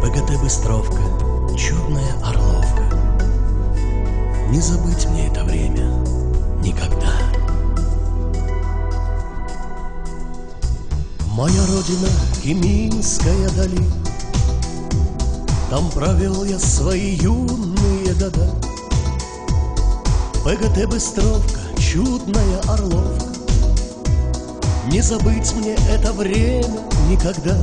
ПГТ Быстровка, чудная Орловка. Не забыть мне это время никогда. Моя родина — Кеминская долина. Там провел я свои юные года. ПГТ Быстровка, чудная Орловка. Не забыть мне это время никогда.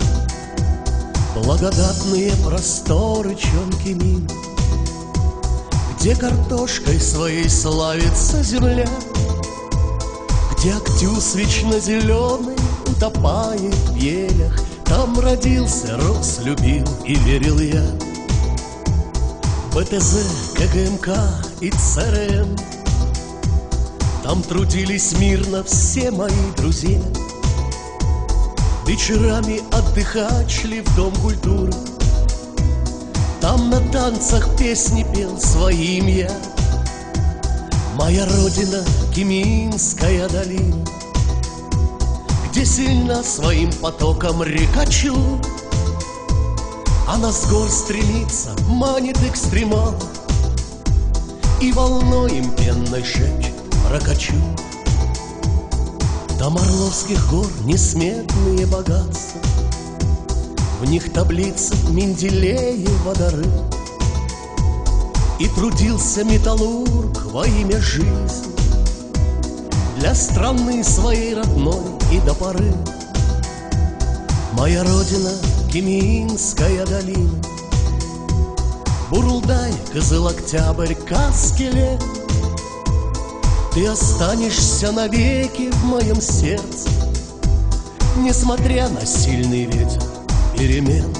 Благодатные просторы Чонкемин, где картошкой своей славится земля, где актюз вечно зеленый утопает в елях. Там родился, рос, любил и верил я. БТЗ, КГМК и ЦРМ, там трудились мирно все мои друзья. Вечерами отдыхать шли в Дом культуры. Там на танцах песни пел своим я. Моя родина — Кеминская долина, где сильна своим потоком река Чу. Она с гор стремится, манит экстремал, и волной им пенной шепчет ракачу. Там Орловских гор несметные богатства, в них таблицы Менделеева дары. И трудился металлург во имя жизни для страны своей родной и до поры. Моя родина — Кеминская долина, Бурулдай, Кызыл-Октябрь, Каскеле. Ты останешься навеки в моем сердце, несмотря на сильный ветер перемен.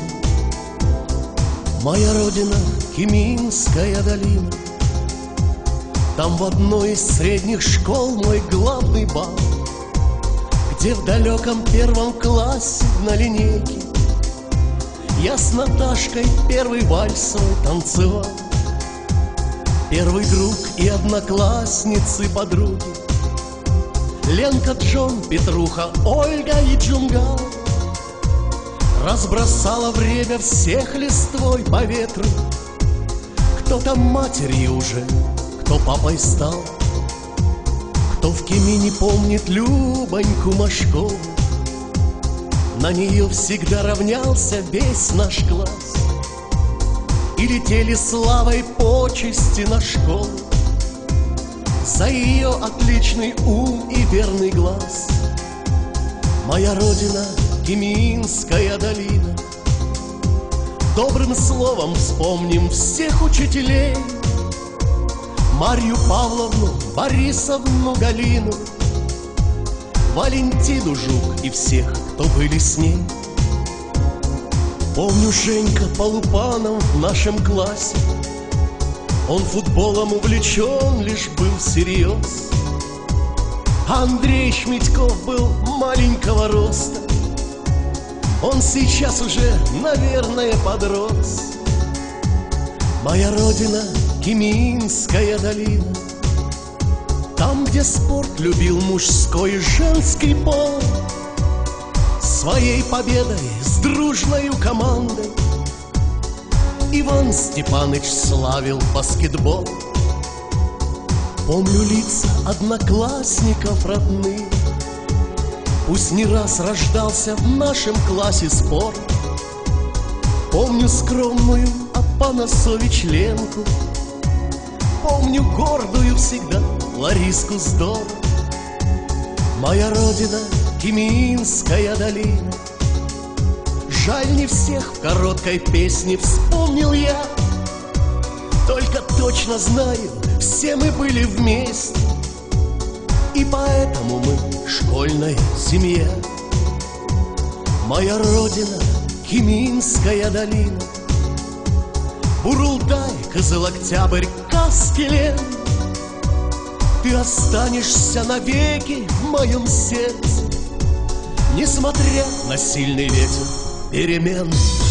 Моя родина — Кеминская долина. Там в одной из средних школ мой главный бал, где в далеком первом классе на линейке я с Наташкой первый вальс свой танцевал. Первый друг и одноклассницы подруги Ленка, Джон, Петруха, Ольга и Джунгал. Разбросала время всех листвой по ветру. Кто-то матерью уже, кто папой стал, кто в Кемине помнит Любоньку Машкову. На нее всегда равнялся весь наш класс, и летели славой почести на школу за ее отличный ум и верный глаз. Моя родина — Кеминская долина. Добрым словом вспомним всех учителей: Марью Павловну, Борисовну, Галину, Валентину Жук и всех, кто были с ней. Помню Женька Полупанов в нашем классе. Он футболом увлечен лишь был всерьез. Андрей Шмитьков был маленького роста. Он сейчас уже, наверное, подрос. Моя родина — Кеминская долина. Там, где спорт любил мужской и женский пол, своей победой с дружною командой Иван Степаныч славил баскетбол. Помню лица одноклассников родных, пусть не раз рождался в нашем классе спорт. Помню скромную Апанасович Ленку, помню гордую всегда Лариску Здор. Моя родина — Кеминская долина. Жаль, не всех в короткой песне вспомнил я, только точно знаю, все мы были вместе, и поэтому мы школьная семья. Моя родина — Кеминская долина. Бурултай, Кызыл-Октябрь, Каскелен. Ты останешься навеки в моем сердце, несмотря на сильный ветер перемен.